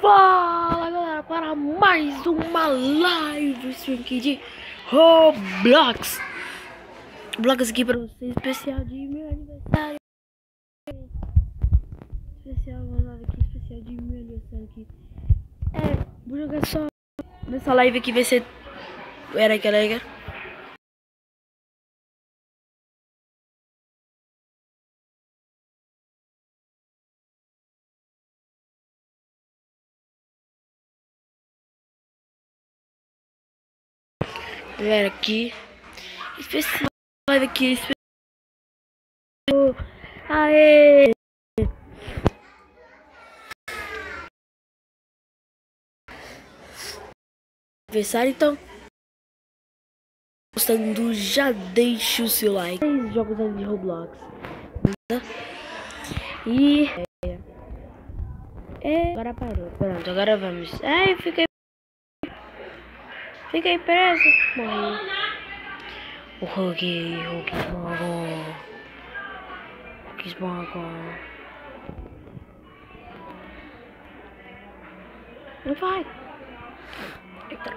Fala galera, para mais uma live stream aqui de Roblox. Roblox aqui para vocês, especial de meu aniversário. Especial, uma live aqui, especial de meu aniversário aqui. Vou jogar só nessa live aqui, vai ser... Era que legal. Galera, aqui especial live aqui, especial. Aê! Aniversário, então gostando, já deixa o seu like. Jogos de Roblox. E agora parou. Pronto, agora vamos. Ai, fiquei preso. Morri. O Huggy esmagou. Não vai. Eita.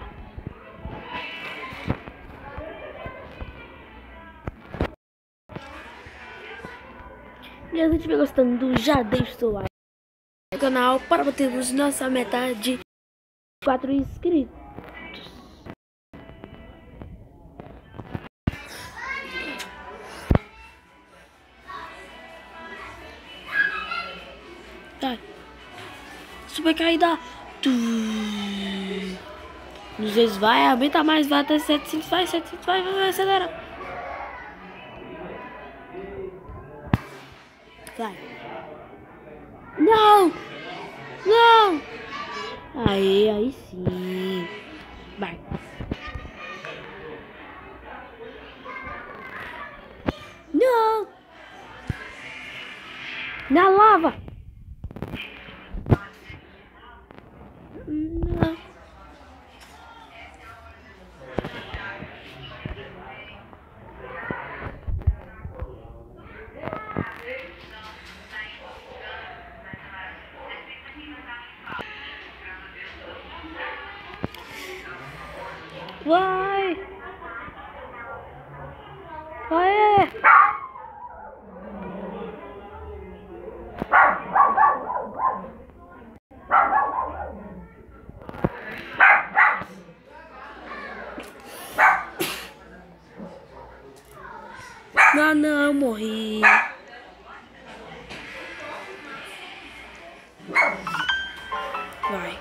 E se você estiver gostando, já deixa o seu like no canal para batermos nossa meta de 4 inscritos. Tá. Super caída. Nos vezes vai, aumenta mais, vai até 700, vai, acelera. Vai. Não! Aí sim. Vai. Não! Na lava! Não. Vai! Vai! Não, morri. Vai.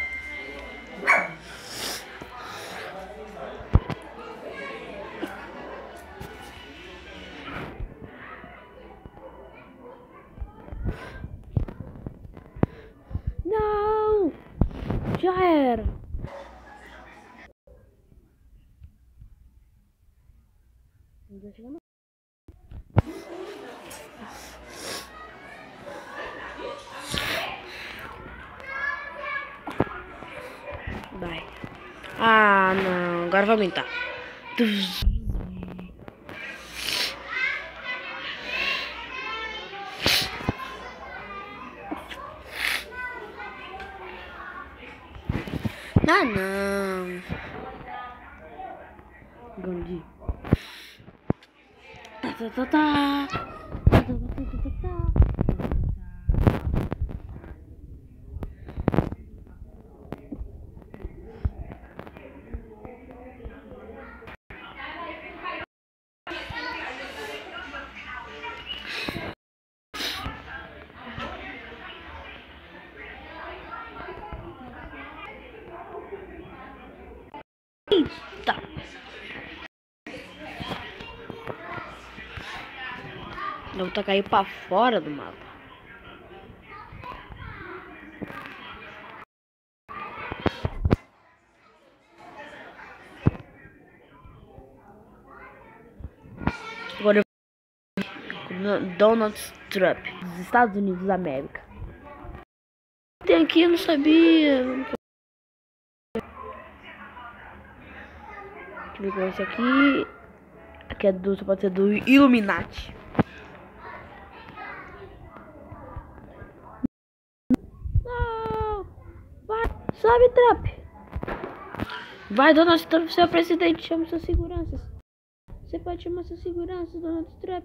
Não! Já era. Vai. Ah, não. Agora vai aumentar. Ah, não. Gandhi. Eita! Eu vou cair pra fora do mapa. Agora eu vou Donald Trump, dos Estados Unidos da América. Tem aqui, eu não sabia. Deixa eu ver esse aqui. Aqui é do, pode ser do Illuminati. Não! Sobe, Trump. Vai, Donald Trump, seu presidente, chama suas seguranças. Você pode chamar suas seguranças, Donald Trump.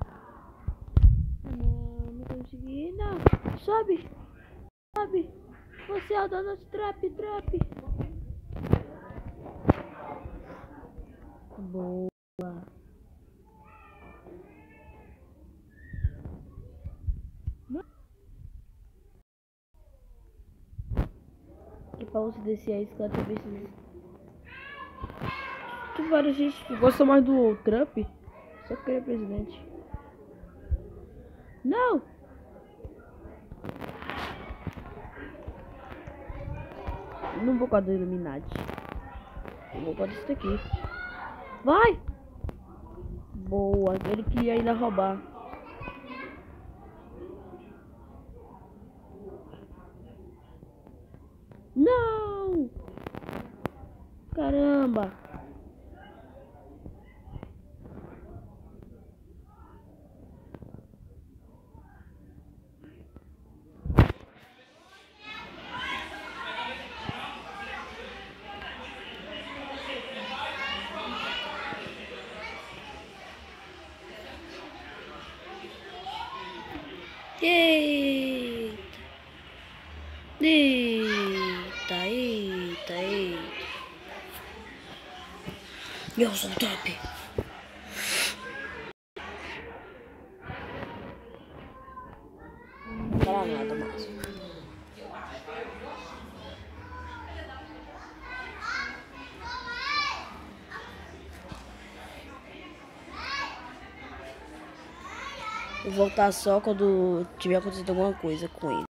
Não consegui, não. Sobe. Sobe. Você é o Donald Trump, Boa. E pra você descer a escada, precisa. Várias gente gosta mais do Trump, só que ele é presidente. Não! Não vou com a do Illuminati. Eu vou com a disso daqui. Vai! Boa, ele queria ainda roubar. Não! Caramba! Eita! Eita, eita, eita! Eu sou o top! Não para nada mais. Vou voltar só quando tiver acontecido alguma coisa com ele.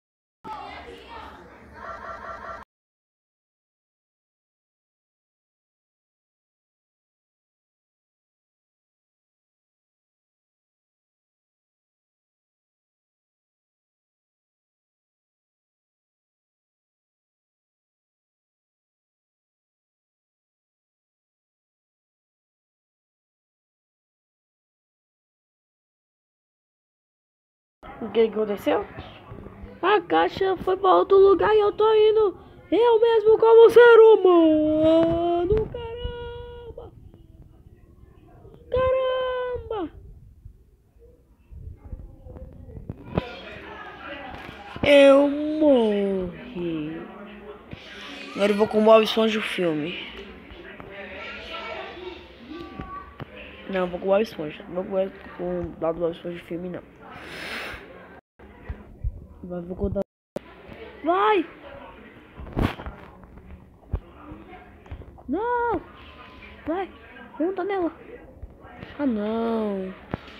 O que aconteceu? A caixa foi para outro lugar e eu tô indo. Eu mesmo como ser humano. Caramba! Caramba! Eu morri. Agora eu vou com o Bob Esponja o filme. Não, vou com o Bob Esponja. Não vou com o Bob Esponja o filme, não. Vou contar. Vai! Não! Vai! Monta nela! Ah, não!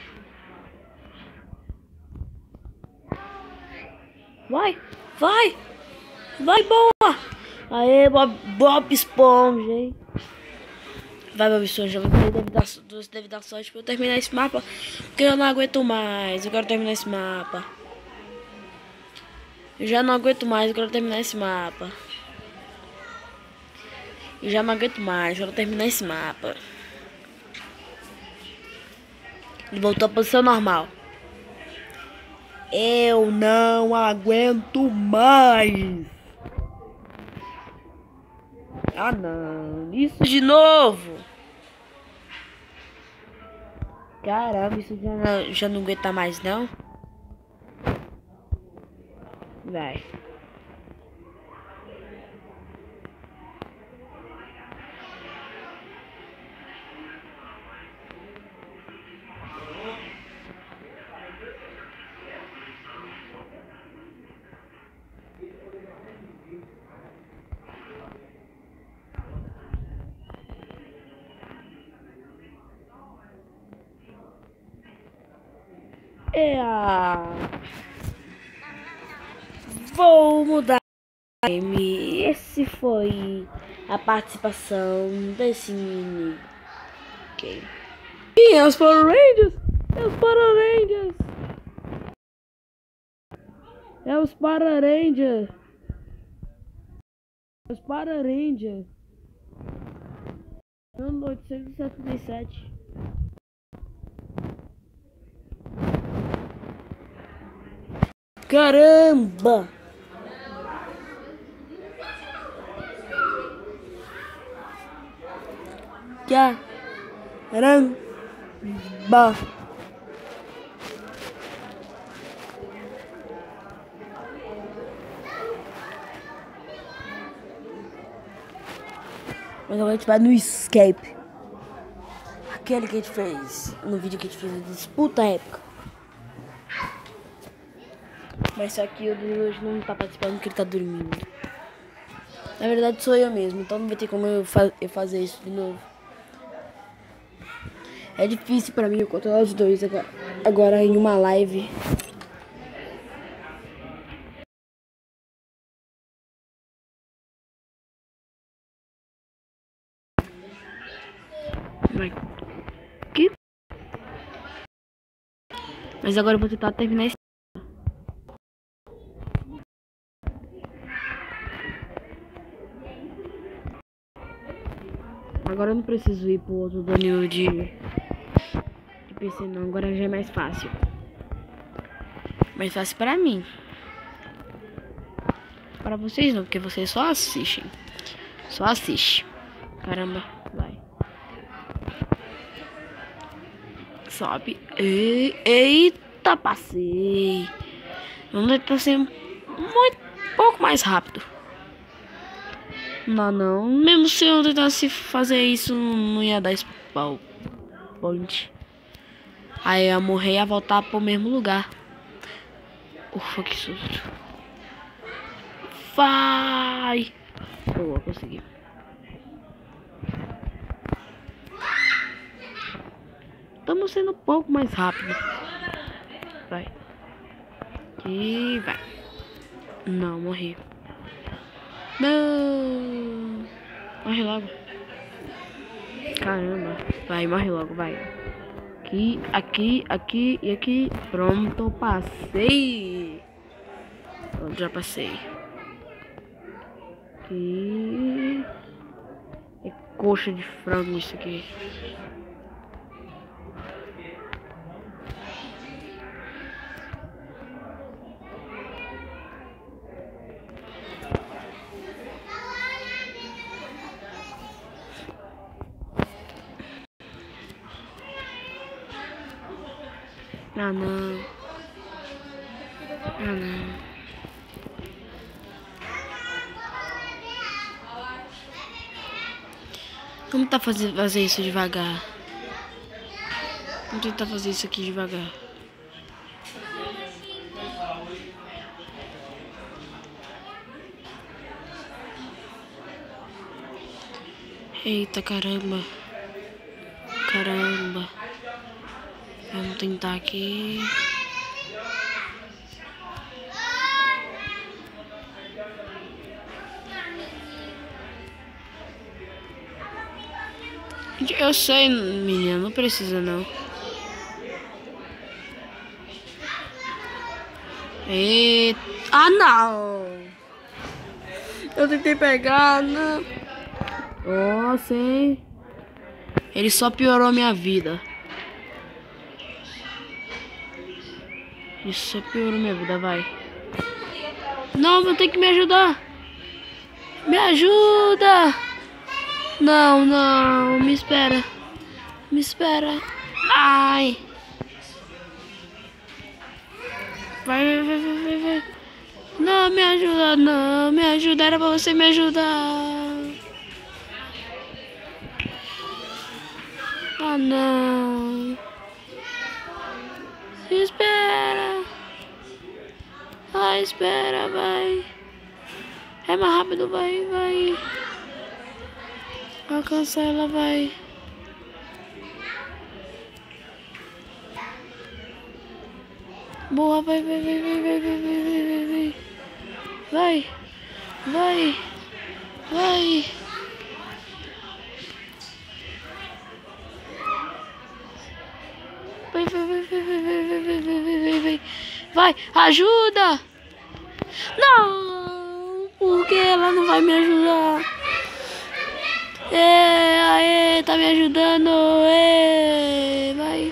Vai! Vai! Vai, boa! Aê, Bob Esponja, hein? Vai, Bob Esponja, você deve dar sorte pra eu terminar esse mapa, porque eu não aguento mais. Eu quero terminar esse mapa. Eu já não aguento mais, eu quero terminar esse mapa. Eu já não aguento mais, eu quero terminar esse mapa. Ele voltou à posição normal. Eu não aguento mais. Ah, não. Isso de novo. Caramba, isso já não aguenta mais, não. Vai. Vou mudar. Esse foi a participação desse mini game. E é os Power Rangers! É os Power Rangers! É os Power Rangers! Os Power Rangers! Ano 877. Caramba! Caramba. Mas agora a gente vai no escape. Aquele que a gente fez no vídeo que a gente fez de disputa épica. Mas só que o de hoje não tá participando porque ele tá dormindo. Na verdade sou eu mesmo, então não vai ter como eu fazer isso de novo. É difícil pra mim eu controlar os dois agora em uma live. Mas agora eu vou tentar terminar esse. Agora eu não preciso ir pro outro Danilo de PC não, agora já é mais fácil. Mais fácil pra mim. Para vocês não, porque vocês só assistem. Só assiste. Caramba, vai. Sobe. Eita, passei. Vamos tentar ser pouco mais rápido. Não. Mesmo se eu tentasse fazer isso, não ia dar spawn point. Aí eu ia morrer e ia voltar pro mesmo lugar. Ufa, que susto. Vai! Boa, consegui. Estamos sendo um pouco mais rápido. Vai. E vai. Não, morri. Não. Morre logo. Caramba. Vai, morre logo, vai. Aqui e aqui. Pronto, passei. Pronto, já passei. Aqui. É coxa de frango isso aqui. Ah, não. Vamos tentar fazer isso devagar. Vamos tentar fazer isso aqui devagar. Eita, caramba. Vamos tentar aqui. Eu sei, menina, não precisa não. Eita. Ah, não! Eu tentei pegar, não. Nossa, hein? Ele só piorou minha vida. Isso só piorou minha vida, vai. Não, vou ter que me ajudar. Me ajuda! Não, me espera. Ai. Vai. Não, me ajuda, era pra você me ajudar. Ah, não. Espera. Espera, vai. É mais rápido, vai. Alcança ela, vai. Boa, vai. Vai. Vai, ajuda! Não! Porque ela não vai me ajudar? Aê, tá me ajudando! Vai!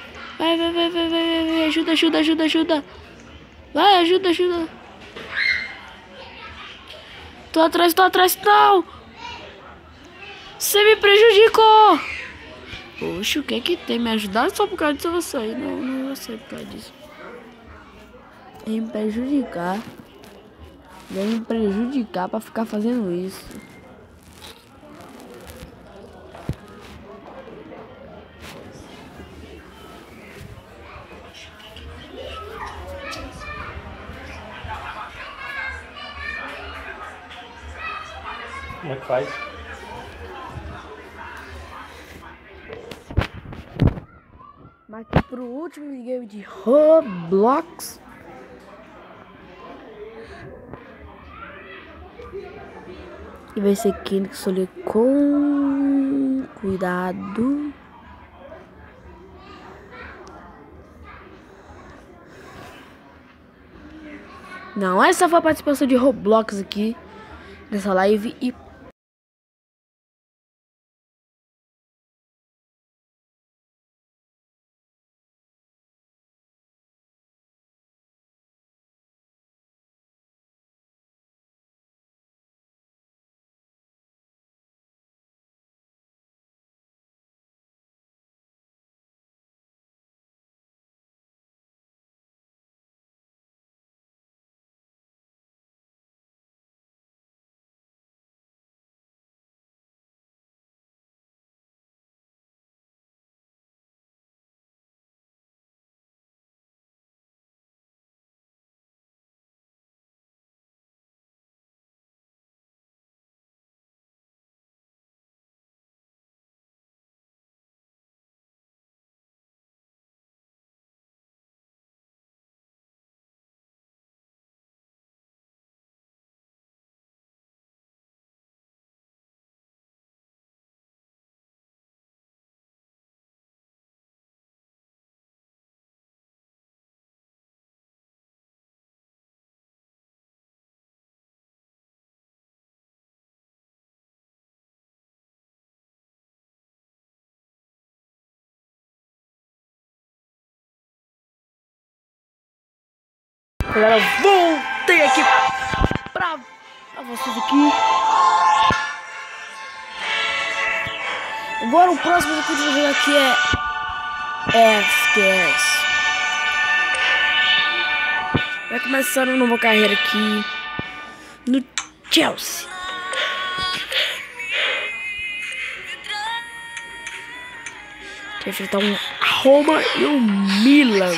Ajuda! Vai, ajuda! Tô atrás, não! Você me prejudicou! Poxa, o que é que tem? Me ajudar só por causa disso eu vou sair. Não, não vou sair por causa disso. Vem me prejudicar. Vem me prejudicar pra ficar fazendo isso. Como é que faz? Mas aqui pro último minigame de Roblox. E vai ser quem que escolher com cuidado. Não, essa foi a participação de Roblox aqui nessa live e galera, voltei aqui pra vocês aqui. Agora o próximo que eu vou jogar aqui é FPS. Vai começar uma nova carreira aqui no Chelsea. Vai enfrentar um Roma e um Milan.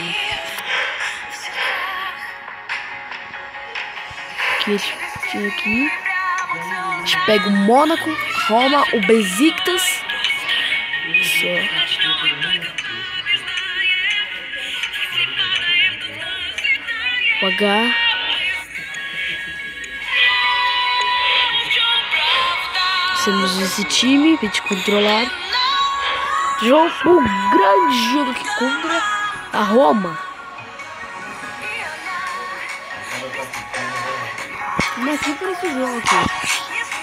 Aqui, aqui. A gente pega o Mônaco, Roma, o Besiktas. Só. O H. Temos esse time pra gente controlar. Jogo, um grande jogo aqui contra a Roma. Mas aqui por esse jogo aqui.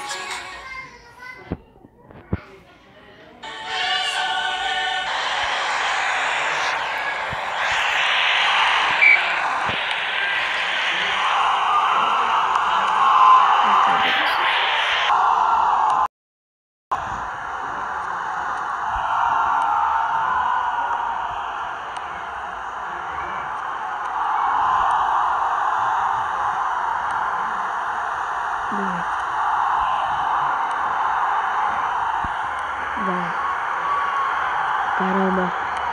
Vai. Caramba.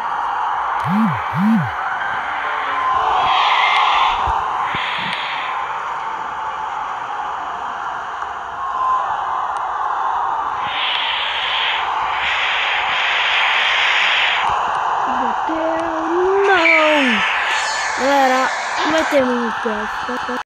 Não! Galera, não vai ter muito.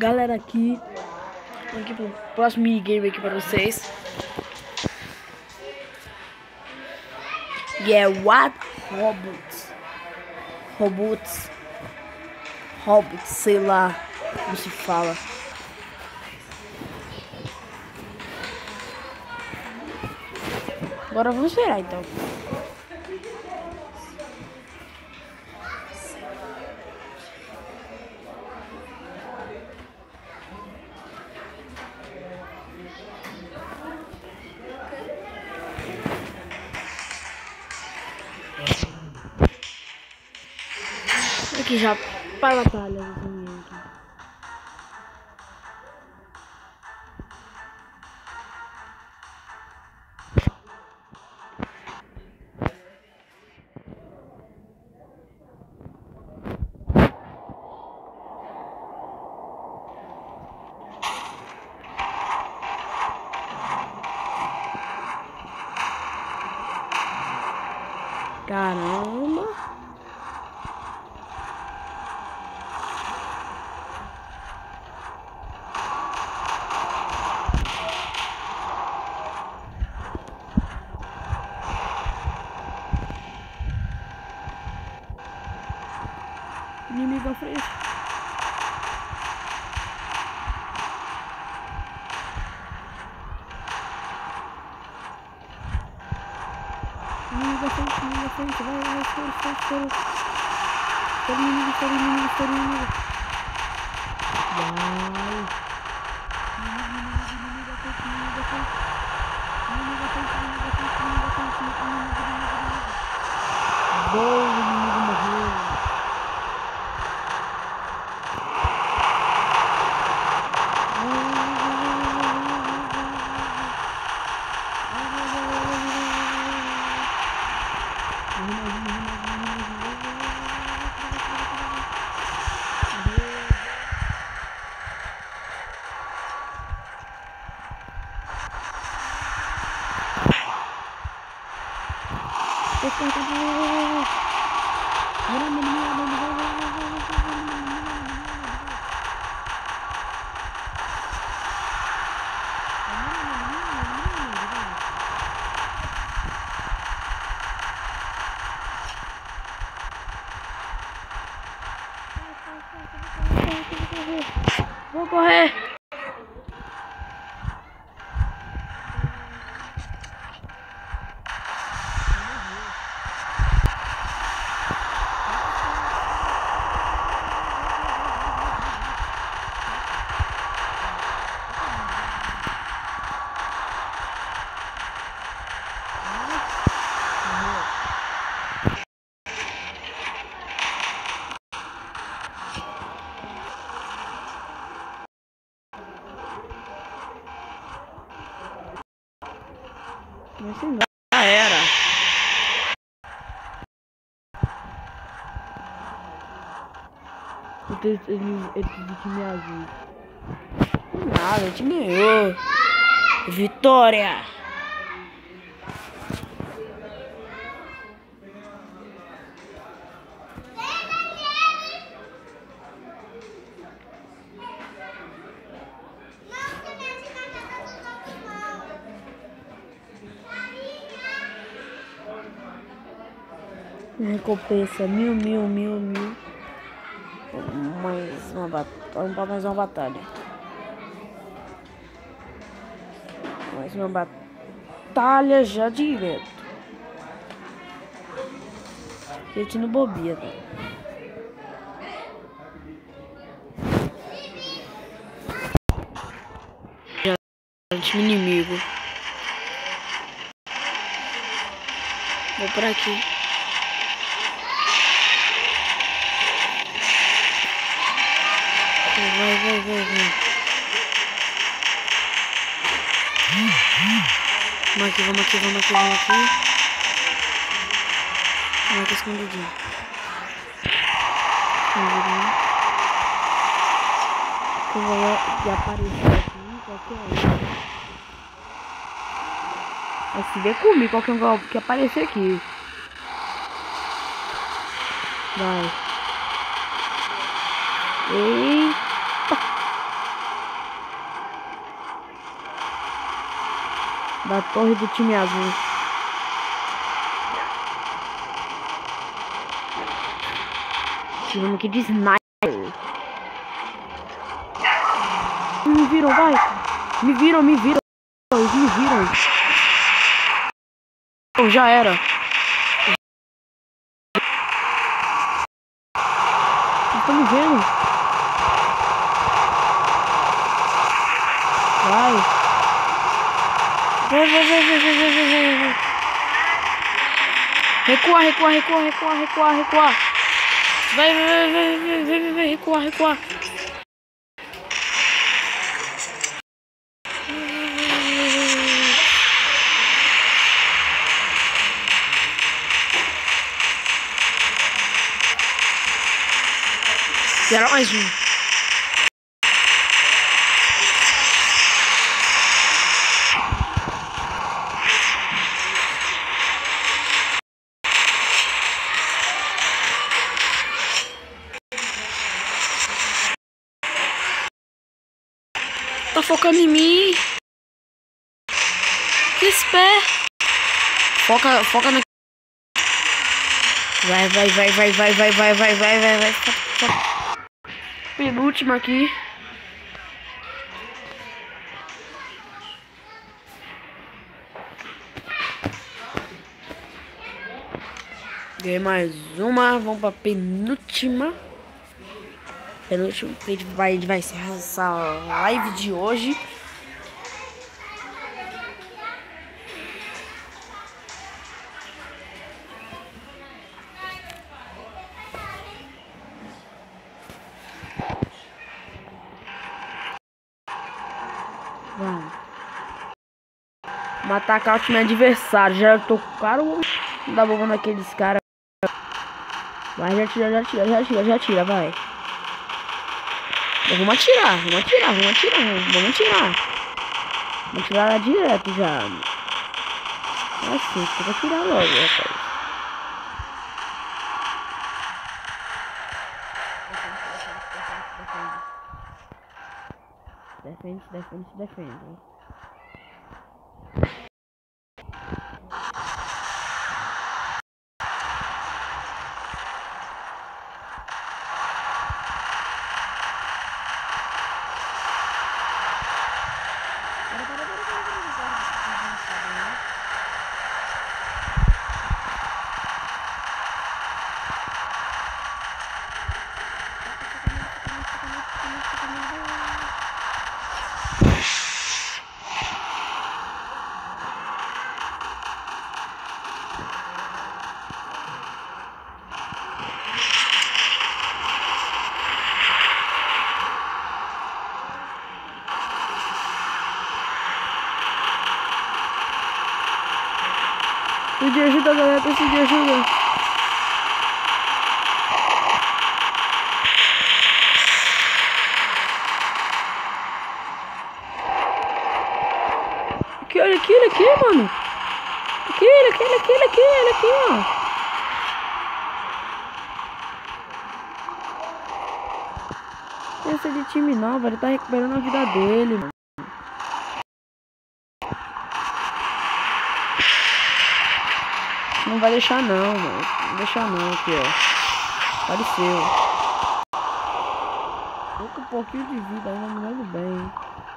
Galera, aqui pro próximo minigame aqui pra vocês. E é What Robots, sei lá como se fala. Agora vamos esperar então. Aqui já para a batalha aqui. Caramba. Inimigo à frente. Inimigo à frente, vai, estoura. Inimigo. Vai. Boa, o inimigo morreu. Vou correr. Assim já era. Ele que me ajuda. Nada, a gente ganhou. Vitória! Recompensa 1000. Vamos para mais uma batalha. Mais uma batalha já direto. Gente, não bobia, tá? Gente, inimigo. Vou por aqui. Vai. Vamos aqui. Vamos aqui escondidinho. Eu vou aparecer aqui qualquer um. Vai se ver comigo qualquer um que aparecer aqui. Vai. Eita. Da torre do time azul. Tivemos aqui de sniper. Me viram, vai. Me viram. Eles me viram. Oh, já era. Estão me vendo. Vai. Vai. Recua. Vai, recua. Era mais um. Tá focando em mim. Que esperto. Foca na. Vai. Penúltimo aqui. Ganhei mais uma. Vamos pra penúltima. Penúltimo. A gente vai encerrar essa live de hoje. Vamos. Vamos atacar o time adversário. Já tô caro. Não dá bomba naqueles caras. Vai, já tira, vai. Vamos atirar. Vamos atirar direto já. Assim, tem que atirar logo, rapaz. Defende. Preciso de ajuda, galera. Preciso de ajuda. Olha aqui, mano. Olha aqui, ó. Essa de time nova, ele tá recuperando a vida dele, mano. Não vai deixar não, mano. Não deixar não, aqui, ó. Apareceu. Tô com um pouquinho de vida ainda, me lembro bem.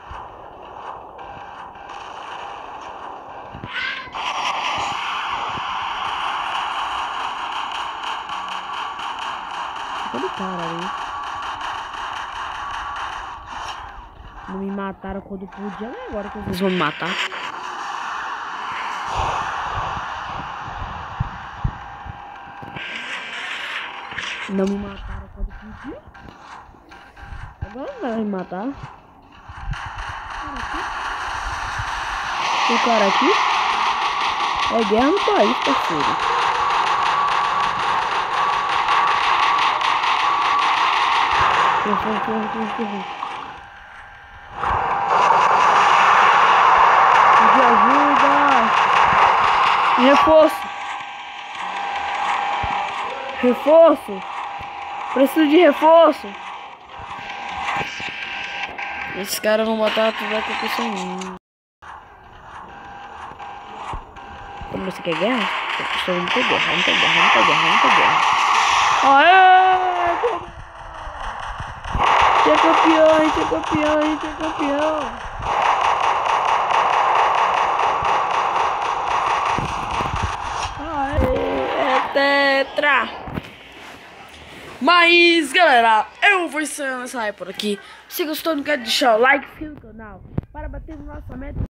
Aquele cara ali. Não me mataram quando podia, né? Agora que vocês vão me matar. Não me mataram quando podia. Agora não vai me matar. O cara aqui é guerra no país, parceiro. De ajuda. Reforço. Preciso de reforço. Esses caras vão botar tudo aqui com isso aí. Como você quer guerra? Vamos ter guerra, vamos ter guerra, vamos ter guerra, vamos ter guerra. Aê! Você é campeão, a gente é campeão, a gente é campeão. Aê! É tetra! Mas, galera, eu vou encerrando essa aí por aqui. Se gostou, não quer deixar o like, se inscreva no canal para bater no nosso meta.